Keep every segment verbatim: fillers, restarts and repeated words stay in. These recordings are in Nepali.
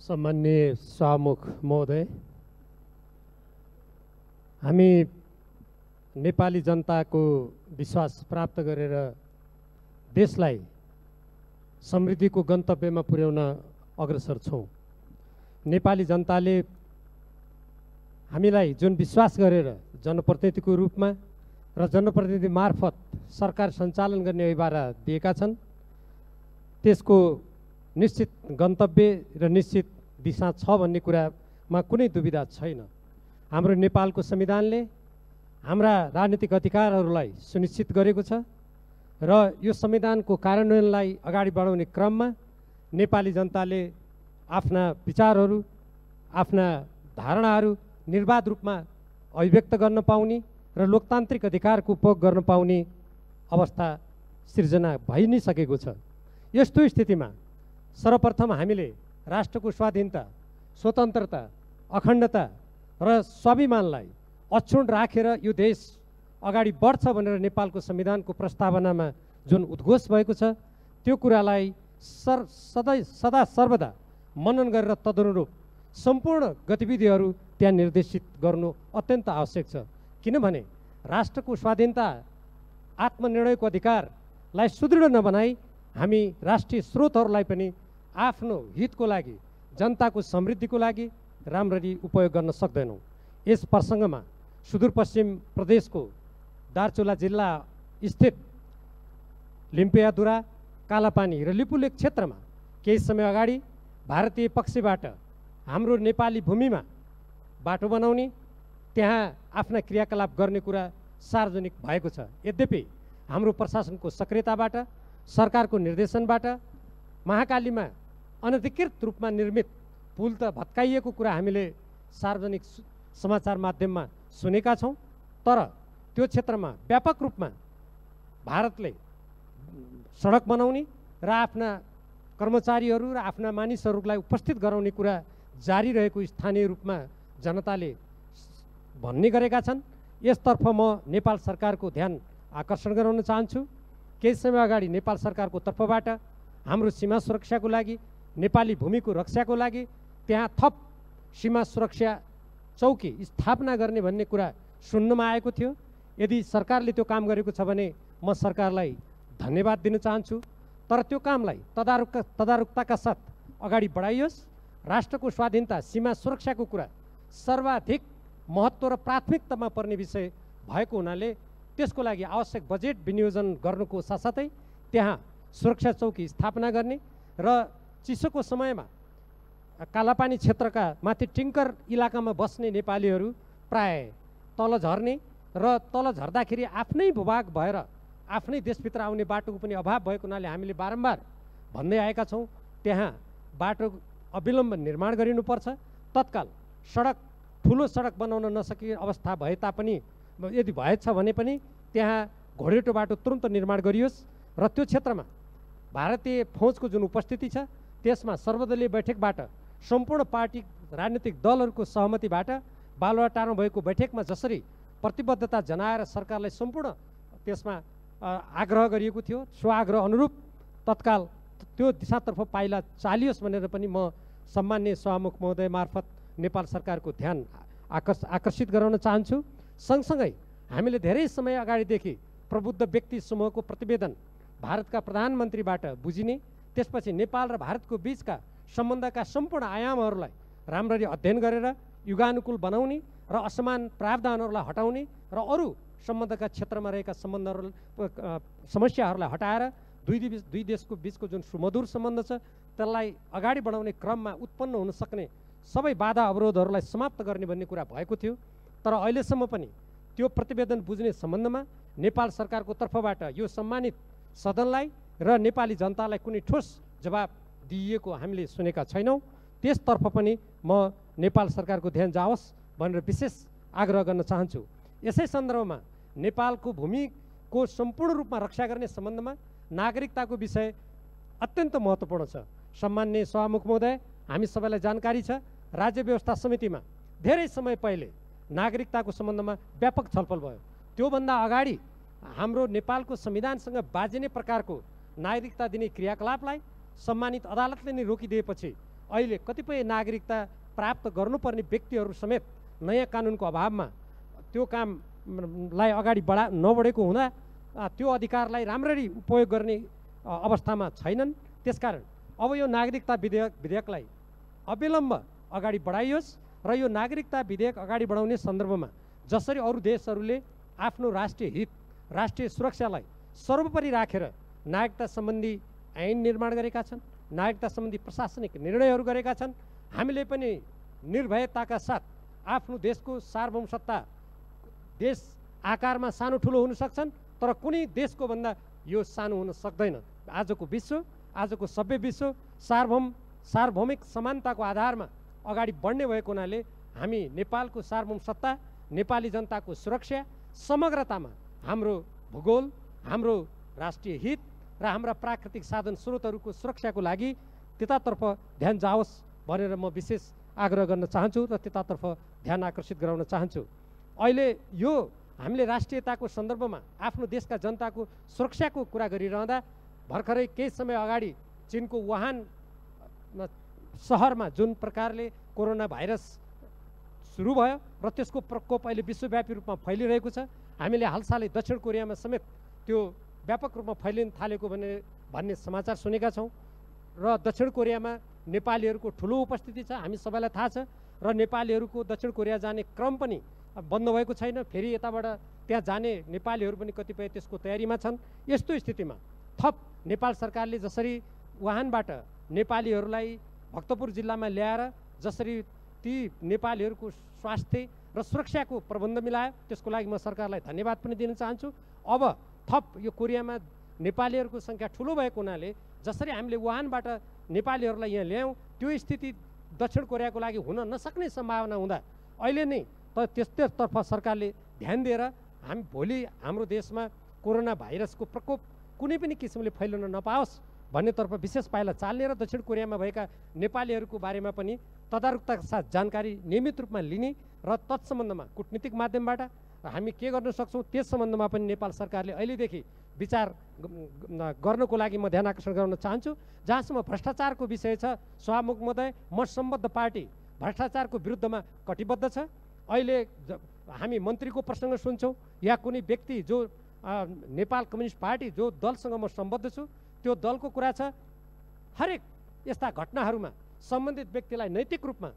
सम्माननीय सभामुख महोदय, हामी नेपाली जनताको विश्वास प्राप्त गरेर देशलाई समृद्धिको गन्तव्यमा पुर्याउन अग्रसर छौं। नेपाली जनताले हामीलाई जुन विश्वास गरेर जनप्रतिनिधिको रूपमा र जनप्रतिनिधि मार्फत सरकार सञ्चालन गर्ने ऐबारा दिएका छन्, त्यसको निश्चित गन्तव्य र निश्चित दिशा छ भन्ने कुरामा कुनै दुविधा छैन। हाम्रो नेपालको संविधानले हाम्रा राजनीतिक अधिकारहरूलाई सुनिश्चित गरेको छ र यो संविधानको कार्यान्वयनलाई अगाडि बढाउने क्रममा नेपाली जनताले आफ्ना विचारहरू, आफ्ना धारणाहरू निर्वाध रूपमा अभिव्यक्त गर्न पाउने र लोकतान्त्रिक अधिकारको उपयोग गर्न पाउने अवस्था सिर्जना भइ नै सकेको छ। यस्तो स्थितिमा सर्वप्रथम हामीले राष्ट्रको स्वाधीनता, स्वतन्त्रता, अखण्डता र स्वाभिमानलाई अक्षुण्ण राखेर यो देश अगाडि बढ्छ भनेर नेपालको संविधानको प्रस्तावनामा जुन उद्घोष भएको छ, त्यो कुरालाई सर सधैँ सदा सर्वदा मनन गरेर तदनुरूप सम्पूर्ण गतिविधिहरू त्यहाँ निर्देशित गर्नु अत्यन्त आवश्यक छ। किनभने राष्ट्रको स्वाधीनता, आत्मनिर्णयको अधिकारलाई सुदृढ नबनाई हामी राष्ट्रिय स्रोतहरूलाई पनि आफ्नो हितको लागि, जनताको समृद्धिको लागि राम्ररी उपयोग गर्न सक्दैनौँ। यस प्रसङ्गमा सुदूरपश्चिम प्रदेशको दार्चुला जिल्ला स्थित लिम्पियाधुरा, कालापानी र लिपुलेक क्षेत्रमा केही समय अगाडि भारतीय पक्षबाट हाम्रो नेपाली भूमिमा बाटो बनाउने, त्यहाँ आफ्ना क्रियाकलाप गर्ने कुरा सार्वजनिक भएको छ। यद्यपि हाम्रो प्रशासनको सक्रियताबाट, सरकारको निर्देशनबाट महाकालीमा अनधिकृत रूपमा निर्मित पुल त भत्काइएको कुरा हामीले सार्वजनिक समाचार माध्यममा सुनेका छौँ, तर त्यो क्षेत्रमा व्यापक रूपमा भारतले सडक बनाउने र आफ्ना कर्मचारीहरू र आफ्ना मानिसहरूलाई उपस्थित गराउने कुरा जारी रहेको स्थानीय रूपमा जनताले भन्ने गरेका छन्। यसतर्फ म नेपाल सरकारको ध्यान आकर्षण गराउन चाहन्छु। केही समय अगाडि नेपाल सरकारको तर्फबाट हाम्रो सीमा सुरक्षाको लागि, नेपाली भूमिको रक्षाको लागि त्यहाँ थप सीमा सुरक्षा चौकी स्थापना गर्ने भन्ने कुरा सुन्नमा आएको थियो। यदि सरकारले त्यो काम गरेको छ भने म सरकारलाई धन्यवाद दिन चाहन्छु, तर त्यो कामलाई तदारुक तदारुकताका साथ अगाडि बढाइयोस्। राष्ट्रको स्वाधीनता, सीमा सुरक्षाको कुरा सर्वाधिक महत्त्व र प्राथमिकतामा पर्ने विषय भएको हुनाले त्यसको लागि आवश्यक बजेट विनियोजन गर्नुको साथसाथै त्यहाँ सुरक्षा चौकी स्थापना गर्ने र चिसोको समयमा कालापानी क्षेत्रका माथि टिङ्कर इलाकामा बस्ने नेपालीहरू प्राय तल झर्ने र तल झर्दाखेरि आफ्नै भूभाग भएर आफ्नै देशभित्र आउने बाटोको पनि अभाव भएको हुनाले हामीले बारम्बार भन्दै आएका छौँ, त्यहाँ बाटो अविलम्ब निर्माण गरिनुपर्छ। तत्काल सडक, ठुलो सडक बनाउन नसकिने अवस्था भए तापनि, यदि भएछ भने पनि त्यहाँ घोडेटो बाटो तुरन्त निर्माण गरियोस् र त्यो क्षेत्रमा भारतीय फौजको जुन उपस्थिति छ त्यसमा सर्वदलीय बैठकबाट सम्पूर्ण पार्टी राजनीतिक दलहरूको सहमतिबाट बालुवाटारमा भएको बैठकमा जसरी प्रतिबद्धता जनाएर सरकारलाई सम्पूर्ण त्यसमा आग्रह गरिएको थियो, सो आग्रह अनुरूप तत्काल त्यो दिशातर्फ पाइला चालियोस् भनेर पनि म सम्माननीय सभामुख महोदय मार्फत नेपाल सरकारको ध्यान आकर्ष आकर्षित गराउन चाहन्छु। सँगसँगै हामीले धेरै समय अगाडिदेखि प्रबुद्ध व्यक्ति समूहको प्रतिवेदन भारतका प्रधानमन्त्रीबाट बुझिने, त्यसपछि नेपाल र भारतको बीचका सम्बन्धका सम्पूर्ण आयामहरूलाई राम्ररी अध्ययन गरेर युगानुकूल बनाउने र असमान प्रावधानहरूलाई हटाउने र अरू सम्बन्धका क्षेत्रमा रहेका सम्बन्धहरू समस्याहरूलाई हटाएर दुई दुई देशको बिचको जुन सुमधुर सम्बन्ध छ त्यसलाई अगाडि बढाउने क्रममा उत्पन्न हुन सक्ने सबै बाधा अवरोधहरूलाई समाप्त गर्ने भन्ने कुरा भएको थियो। तर अहिलेसम्म पनि त्यो प्रतिवेदन बुझ्ने सम्बन्धमा नेपाल सरकारको तर्फबाट यो सम्मानित सदनलाई र नेपाली जनतालाई कुनै ठोस जवाब दिइएको हामीले सुनेका छैनौँ। त्यसतर्फ पनि म नेपाल सरकारको ध्यान जाओस् भनेर विशेष आग्रह गर्न चाहन्छु। यसै सन्दर्भमा नेपालको भूमिको सम्पूर्ण रूपमा रक्षा गर्ने सम्बन्धमा नागरिकताको विषय अत्यन्त महत्त्वपूर्ण छ। सम्माननीय सभामुख महोदय, हामी सबैलाई जानकारी छ, राज्य व्यवस्था समितिमा धेरै समय पहिले नागरिकताको सम्बन्धमा व्यापक छलफल भयो। त्योभन्दा अगाडि हाम्रो नेपालको संविधानसँग बाजिने प्रकारको नागरिकता दिने क्रियाकलापलाई सम्मानित अदालतले नै रोकिदिएपछि अहिले कतिपय नागरिकता प्राप्त गर्नुपर्ने व्यक्तिहरू समेत नयाँ कानुनको अभावमा त्यो कामलाई अगाडि बढा नबढेको हुँदा त्यो अधिकारलाई राम्ररी उपयोग गर्ने अवस्थामा छैनन्। त्यसकारण अब यो नागरिकता विधेयक विधेयकलाई अविलम्ब अगाडि बढाइयोस् र यो नागरिकता विधेयक अगाडि बढाउने सन्दर्भमा जसरी अरू देशहरूले आफ्नो राष्ट्रिय हित राष्ट्रिय सुरक्षालाई सर्वोपरि राखेर नागरिकता सम्बन्धी ऐन निर्माण गरेका छन्, नागरिकता सम्बन्धी प्रशासनिक निर्णयहरू गरेका छन्, हामीले पनि निर्भयताका साथ आफ्नो देशको सार्वभौमसत्ता देश आकारमा सानो ठुलो हुन सक्छन्, तर कुनै देशको भन्दा यो सानो हुन सक्दैन। आजको विश्व आजको सभ्य विश्व सार्वभौम सार्वभौमिक समानताको आधारमा अगाडि बढ्ने भएको हुनाले हामी नेपालको सार्वभौमसत्ता, नेपाली जनताको सुरक्षा, समग्रतामा हाम्रो भूगोल, हाम्रो राष्ट्रिय हित र हाम्रा प्राकृतिक साधन स्रोतहरूको सुरक्षाको लागि त्यतातर्फ ध्यान जाओस् भनेर म विशेष आग्रह गर्न चाहन्छु र त्यतातर्फ ध्यान आकर्षित गराउन चाहन्छु। अहिले यो हामीले राष्ट्रियताको सन्दर्भमा आफ्नो देशका जनताको सुरक्षाको कुरा गरिरहँदा भर्खरै केही समय अगाडि चीनको वुहान सहरमा जुन प्रकारले कोरोना भाइरस सुरु भयो र त्यसको प्रकोप अहिले विश्वव्यापी रूपमा फैलिरहेको छ। हामीले हालसालै दक्षिण कोरियामा समेत त्यो व्यापक रूपमा फैलिन थालेको भन्ने भन्ने समाचार सुनेका छौँ र दक्षिण कोरियामा नेपालीहरूको ठुलो उपस्थिति छ, हामी सबैलाई थाहा छ र नेपालीहरूको दक्षिण कोरिया जाने क्रम पनि बन्द भएको छैन। फेरि यताबाट त्यहाँ जाने नेपालीहरू पनि कतिपय त्यसको तयारीमा छन्। यस्तो स्थितिमा थप नेपाल सरकारले जसरी वुहानबाट नेपालीहरूलाई भक्तपुर जिल्लामा ल्याएर जसरी ती नेपालीहरूको स्वास्थ्य र सुरक्षाको प्रबन्ध मिलायो त्यसको लागि म सरकारलाई धन्यवाद पनि दिन चाहन्छु। अब थप यो कोरियामा नेपालीहरूको सङ्ख्या ठुलो भएको हुनाले जसरी हामीले वुहानबाट नेपालीहरूलाई यहाँ ल्यायौँ त्यो स्थिति दक्षिण कोरियाको लागि हुन नसक्ने सम्भावना हुँदा अहिले नै त त्यस्तैतर्फ सरकारले ध्यान दिएर हामी भोलि हाम्रो देशमा कोरोना भाइरसको प्रकोप कुनै पनि किसिमले फैलिन नपाओस् भन्नेतर्फ विशेष पाइला चाल्ने र दक्षिण कोरियामा भएका नेपालीहरूको बारेमा पनि तदारुकताका साथ जानकारी नियमित रूपमा लिने र तत्सम्बन्धमा कूटनीतिक माध्यमबाट हामी के गर्न सक्छौँ त्यस सम्बन्धमा पनि नेपाल सरकारले अहिलेदेखि विचार गर्नको लागि म ध्यान आकर्षण गराउन चाहन्छु। जहाँसम्म भ्रष्टाचारको विषय छ, सभामुख महोदय, म सम्बद्ध पार्टी भ्रष्टाचारको विरुद्धमा कटिबद्ध छ। अहिले हामी मन्त्रीको प्रसङ्ग सुन्छौँ या कुनै व्यक्ति जो नेपाल कम्युनिस्ट पार्टी जो दलसँग म सम्बद्ध छु त्यो दलको कुरा छ, हरेक यस्ता घटनाहरूमा सम्बन्धित व्यक्तिलाई नैतिक रूपमा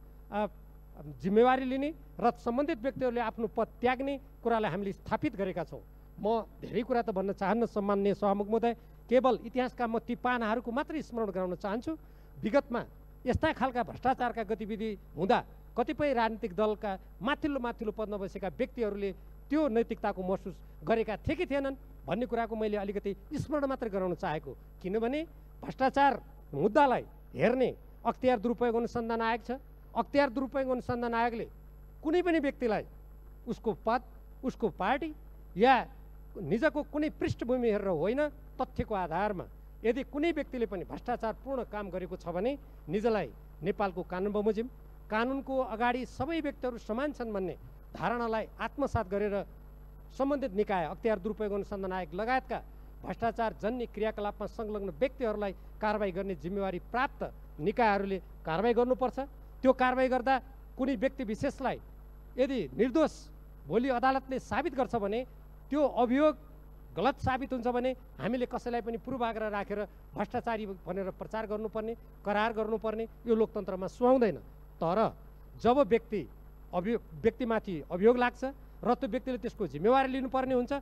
जिम्मेवारी लिने र सम्बन्धित व्यक्तिहरूले आफ्नो पद त्याग्ने कुरालाई हामीले स्थापित गरेका छौँ। म धेरै कुरा त भन्न चाहन्न सम्माननीय सभामुख महोदय, केवल इतिहासका म ती पानाहरूको मात्रै स्मरण गराउन चाहन्छु। विगतमा यस्ता खालका भ्रष्टाचारका गतिविधि हुँदा कतिपय राजनीतिक दलका माथिल्लो माथिल्लो पदमा बसेका व्यक्तिहरूले त्यो नैतिकताको महसुस गरेका थिए कि थिएनन् भन्ने कुराको मैले अलिकति स्मरण मात्रै गराउन चाहेको। किनभने भ्रष्टाचार मुद्दालाई हेर्ने अख्तियार दुरुपयोग अनुसन्धान आयोग छ। अख्तियार दुरुपयोग अनुसन्धान आयोगले कुनै पनि व्यक्तिलाई उसको पद, उसको पार्टी या निजको कुनै पृष्ठभूमि हेरेर होइन, तथ्यको आधारमा यदि कुनै व्यक्तिले पनि भ्रष्टाचारपूर्ण काम गरेको छ भने निजलाई नेपालको कानुन बमोजिम कानुनको अगाडि सबै व्यक्तिहरू समान छन् भन्ने धारणालाई आत्मसात गरेर सम्बन्धित निकाय अख्तियार दुरुपयोग अनुसन्धान आयोग लगायतका भ्रष्टाचार जन्य क्रियाकलापमा संलग्न व्यक्तिहरूलाई कारबाही गर्ने जिम्मेवारी प्राप्त निकायहरूले कारबाही गर्नुपर्छ। त्यो कारबाही गर्दा कुनै व्यक्ति विशेषलाई यदि निर्दोष भोलि अदालतले साबित गर्छ भने त्यो अभियोग गलत साबित हुन्छ भने हामीले कसैलाई पनि पूर्वाग्रह राखेर भ्रष्टाचारी भनेर प्रचार गर्नुपर्ने, करार गर्नुपर्ने यो लोकतन्त्रमा सुहाउँदैन। तर जब व्यक्ति अभियोग व्यक्तिमाथि अभियोग लाग्छ र त्यो व्यक्तिले त्यसको जिम्मेवारी लिनुपर्ने हुन्छ,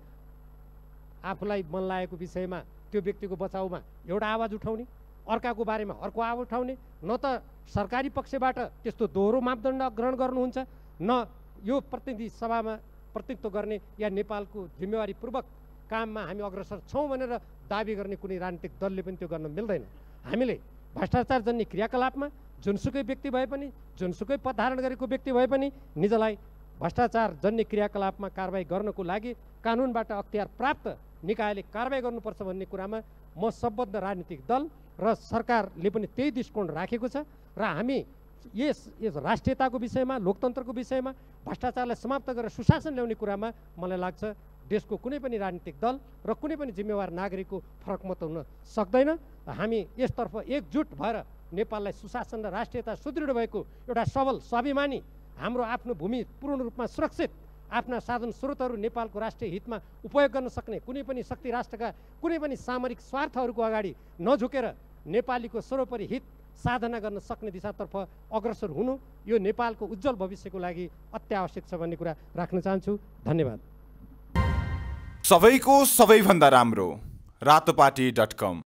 आफूलाई मन लागेको विषयमा त्यो व्यक्तिको बचाउमा एउटा आवाज उठाउने, अर्काको बारेमा अर्को आवाज उठाउने, न त सरकारी पक्षबाट त्यस्तो दोहोरो मापदण्ड ग्रहण गर्नुहुन्छ, न यो प्रतिनिधि सभामा प्रतिनिधित्व गर्ने या नेपालको जिम्मेवारीपूर्वक काममा हामी अग्रसर छौँ भनेर दाबी गर्ने कुनै राजनीतिक दलले पनि त्यो गर्न मिल्दैन। हामीले भ्रष्टाचार जन्य क्रियाकलापमा जुनसुकै व्यक्ति भए पनि, जुनसुकै पद धारण गरेको व्यक्ति भए पनि निजलाई भ्रष्टाचार जन्य क्रियाकलापमा कारबाही गर्नको लागि कानुनबाट अख्तियार प्राप्त निकायले कारबाही गर्नुपर्छ भन्ने कुरामा म सम्बद्ध राजनीतिक दल र सरकारले पनि त्यही दृष्टिकोण राखेको छ र हामी यस यस राष्ट्रियताको विषयमा, लोकतन्त्रको विषयमा भ्रष्टाचारलाई समाप्त गरेर सुशासन ल्याउने कुरामा मलाई लाग्छ देशको कुनै पनि राजनीतिक दल र कुनै पनि जिम्मेवार नागरिकको फरक मत हुन सक्दैन। हामी यसतर्फ एकजुट भएर नेपाललाई सुशासन र राष्ट्रियता सुदृढ भएको एउटा सबल स्वाभिमानी हाम्रो आफ्नो भूमि पूर्ण रूपमा सुरक्षित आफ्ना साधन स्रोतहरू नेपालको राष्ट्रिय हितमा उपयोग गर्न सक्ने कुनै पनि शक्ति राष्ट्रका कुनै पनि सामरिक स्वार्थहरूको अगाडि नझुकेर नेपालीको सर्वोपरि हित साधना गर्न सक्ने दिशातर्फ अग्रसर हुनु यो नेपालको उज्जवल भविष्यको लागि अत्यावश्यक छ भन्ने कुरा राख्न चाहन्छु। धन्यवाद। सबैको सबैभन्दा राम्रो रातोपाटी डट कम।